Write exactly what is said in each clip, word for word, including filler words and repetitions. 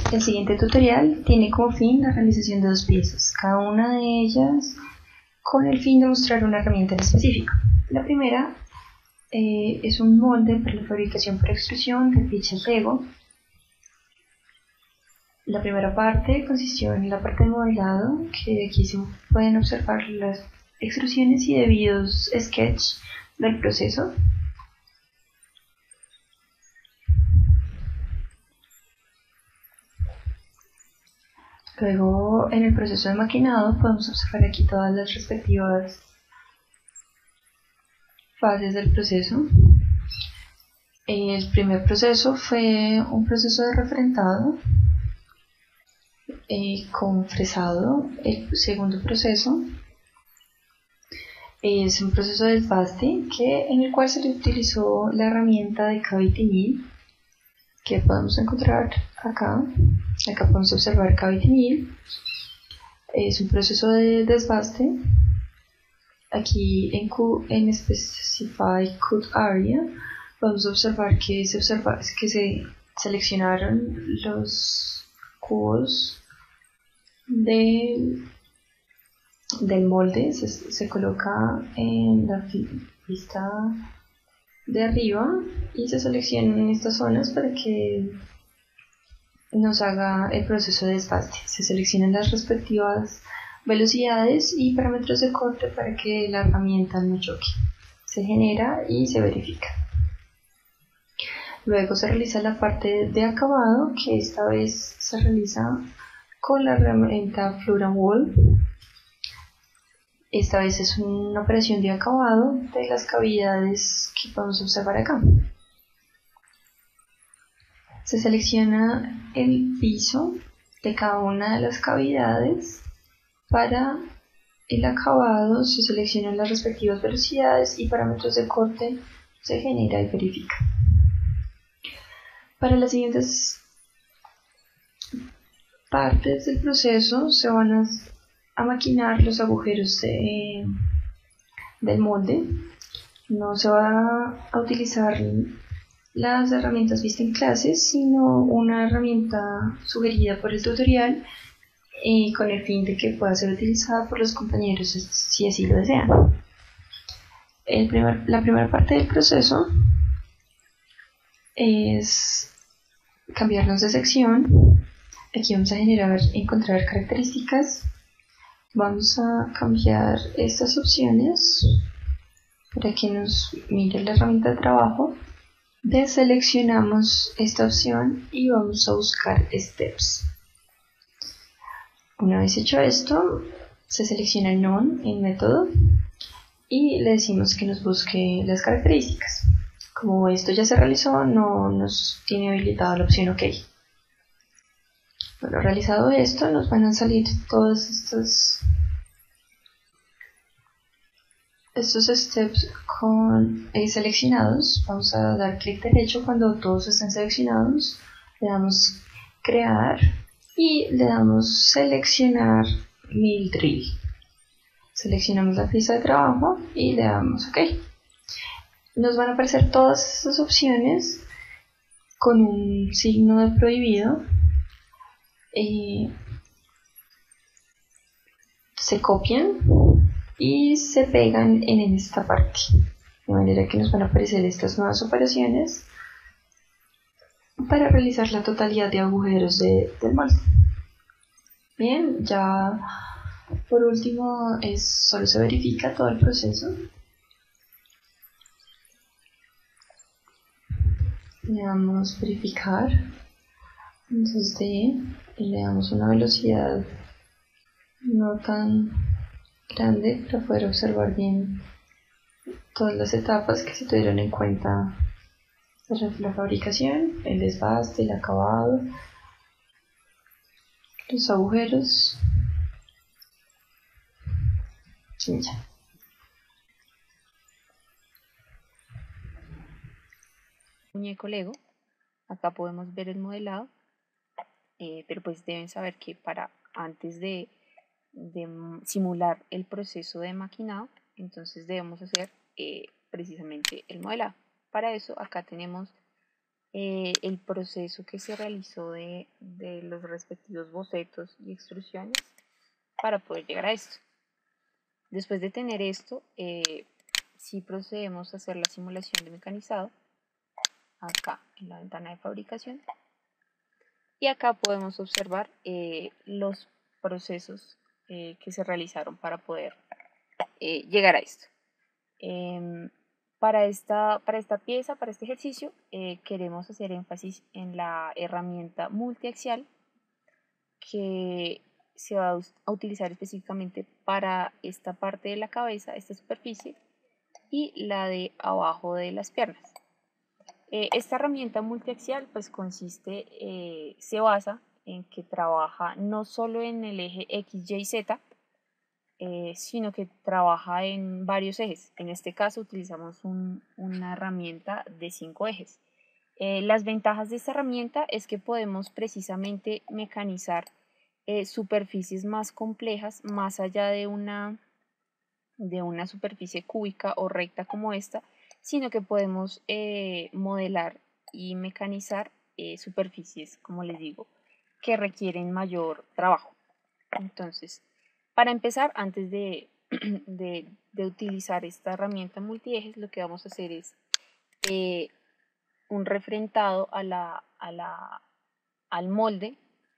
El siguiente tutorial tiene como fin la realización de dos piezas, cada una de ellas con el fin de mostrar una herramienta en específico. La primera eh, es un molde para la fabricación por extrusión de fichas Lego. La primera parte consistió en la parte de modelado, que aquí se pueden observar las extrusiones y debidos sketch del proceso. Luego, en el proceso de maquinado, podemos observar aquí todas las respectivas fases del proceso. El primer proceso fue un proceso de refrentado eh, con fresado. El segundo proceso es un proceso de desbaste que, en el cual se le utilizó la herramienta de Cavity Mill, que podemos encontrar acá. Acá podemos observar Cavity Mill. Es un proceso de desbaste. Aquí en, Q, en Specify Cut Area podemos observar que se, observa, que se seleccionaron los cubos de, del molde. Se, se coloca en la vista de arriba y se seleccionan estas zonas para que nos haga el proceso de desbaste. Se seleccionan las respectivas velocidades y parámetros de corte para que la herramienta no choque. Se genera y se verifica. Luego se realiza la parte de acabado, que esta vez se realiza con la herramienta Flura Wall. Esta vez es una operación de acabado de las cavidades que podemos observar acá. Se selecciona el piso de cada una de las cavidades. Para el acabado se seleccionan las respectivas velocidades y parámetros de corte, se genera y verifica. Para las siguientes partes del proceso se van a, a maquinar los agujeros de, del molde. No se va a utilizar las herramientas vistas en clases, sino una herramienta sugerida por el tutorial y con el fin de que pueda ser utilizada por los compañeros si así lo desean. El primer, la primera parte del proceso es cambiarnos de sección. Aquí vamos a generar, encontrar características. Vamos a cambiar estas opciones para que nos mire la herramienta de trabajo. Deseleccionamos esta opción y vamos a buscar Steps. Una vez hecho esto, se selecciona None en método y le decimos que nos busque las características. Como esto ya se realizó, no nos tiene habilitada la opción OK. Bueno, realizado esto, nos van a salir todos estos, estos steps con, eh, seleccionados. Vamos a dar clic derecho cuando todos estén seleccionados. Le damos Crear y le damos Seleccionar Mill Drill. Seleccionamos la pieza de trabajo y le damos OK. Nos van a aparecer todas estas opciones con un signo de prohibido. Eh, se copian y se pegan en esta parte, de manera que nos van a aparecer estas nuevas operaciones para realizar la totalidad de agujeros de, del molde. Bien, ya por último es, solo se verifica todo el proceso. Le damos verificar dos D y le damos una velocidad no tan grande para poder observar bien todas las etapas que se tuvieron en cuenta: la fabricación, el desbaste, el acabado, los agujeros y ya. Muñeco Lego. Acá podemos ver el modelado, eh, pero pues deben saber que para antes de, de simular el proceso de maquinado, entonces debemos hacer eh, precisamente el modelado. Para eso acá tenemos eh, el proceso que se realizó de, de los respectivos bocetos y extrusiones para poder llegar a esto. Después de tener esto, eh, sí procedemos a hacer la simulación de mecanizado acá en la ventana de fabricación, y acá podemos observar eh, los procesos eh, que se realizaron para poder eh, llegar a esto. Eh, para, esta, para esta pieza, para este ejercicio, eh, queremos hacer énfasis en la herramienta multiaxial que se va a utilizar específicamente para esta parte de la cabeza, esta superficie, y la de abajo de las piernas. Eh, esta herramienta multiaxial pues consiste, eh, se basa en que trabaja no solo en el eje X, Y, Z, eh, sino que trabaja en varios ejes. En este caso utilizamos un, una herramienta de cinco ejes. Eh, las ventajas de esta herramienta es que podemos precisamente mecanizar eh, superficies más complejas más allá de una, de una superficie cúbica o recta como esta, sino que podemos eh, modelar y mecanizar eh, superficies, como les digo, que requieren mayor trabajo. Entonces, para empezar, antes de, de, de utilizar esta herramienta multiejes, lo que vamos a hacer es eh, un refrentado a la, a la, al molde.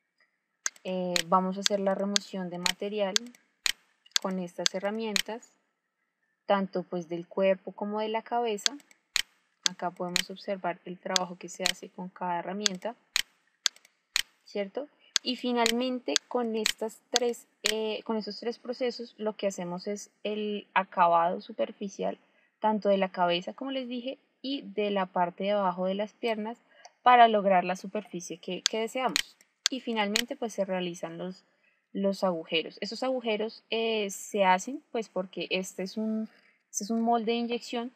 Eh, vamos a hacer la remoción de material con estas herramientas, tanto pues del cuerpo como de la cabeza. Acá podemos observar el trabajo que se hace con cada herramienta, ¿cierto? Y finalmente con, estas tres, eh, con estos tres procesos lo que hacemos es el acabado superficial tanto de la cabeza, como les dije, y de la parte de abajo de las piernas para lograr la superficie que, que deseamos. Y finalmente pues se realizan los, los agujeros. Esos agujeros eh, se hacen pues porque este es un, este es un molde de inyección.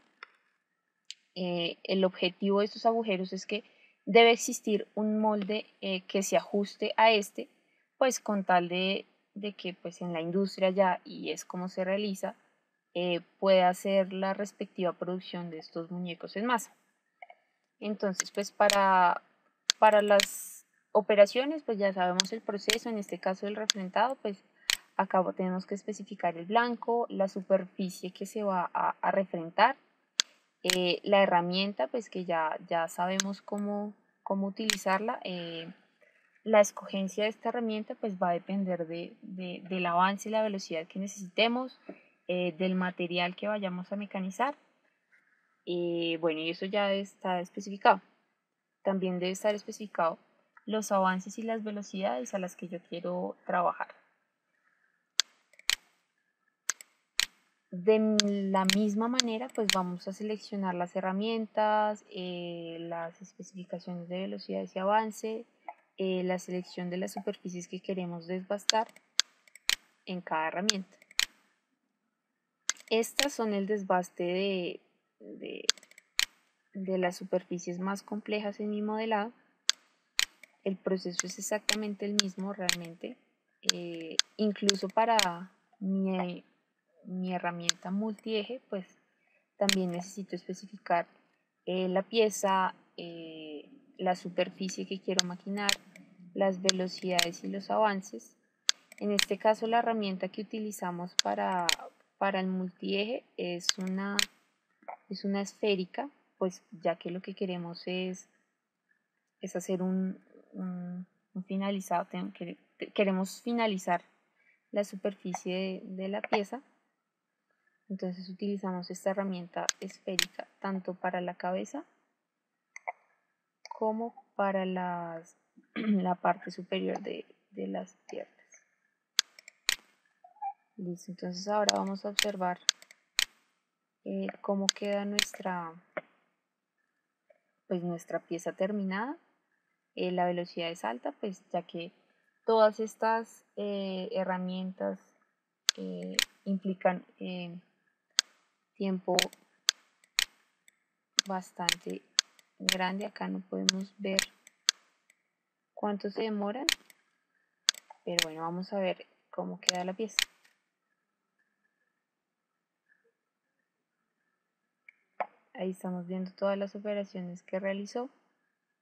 Eh, el objetivo de estos agujeros es que debe existir un molde eh, que se ajuste a este, pues con tal de, de que pues en la industria ya, y es como se realiza, eh, pueda hacer la respectiva producción de estos muñecos en masa. Entonces pues para, para las operaciones pues ya sabemos el proceso, en este caso el refrentado, pues acá tenemos que especificar el blanco, la superficie que se va a, a refrentar, eh, la herramienta, pues que ya, ya sabemos cómo, cómo utilizarla. Eh, la escogencia de esta herramienta pues va a depender de, de, del avance y la velocidad que necesitemos, eh, del material que vayamos a mecanizar. Eh, bueno, y eso ya está especificado. También debe estar especificado los avances y las velocidades a las que yo quiero trabajar. De la misma manera, pues vamos a seleccionar las herramientas, eh, las especificaciones de velocidades y avance, eh, la selección de las superficies que queremos desbastar en cada herramienta. Estas son el desbaste de, de, de las superficies más complejas en mi modelado. El proceso es exactamente el mismo realmente, eh, incluso para mi, mi herramienta multieje, pues también necesito especificar eh, la pieza, eh, la superficie que quiero maquinar, las velocidades y los avances. En este caso la herramienta que utilizamos para, para el multieje es una, es una esférica, pues ya que lo que queremos es, es hacer un, un, un finalizado, queremos finalizar la superficie de, de la pieza. Entonces utilizamos esta herramienta esférica tanto para la cabeza como para las, la parte superior de, de las piernas. Listo, entonces ahora vamos a observar eh, cómo queda nuestra, pues nuestra pieza terminada. Eh, la velocidad es alta, pues ya que todas estas eh, herramientas eh, implican eh, tiempo bastante grande. Acá no podemos ver cuánto se demoran, pero bueno, vamos a ver cómo queda la pieza. Ahí estamos viendo todas las operaciones que realizó.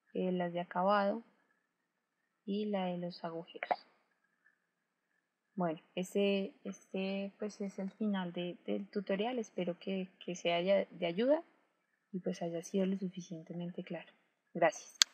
eh, las de acabado y la de los agujeros. Bueno, este, este pues es el final de, del tutorial. Espero que, que sea de ayuda y pues haya sido lo suficientemente claro. Gracias.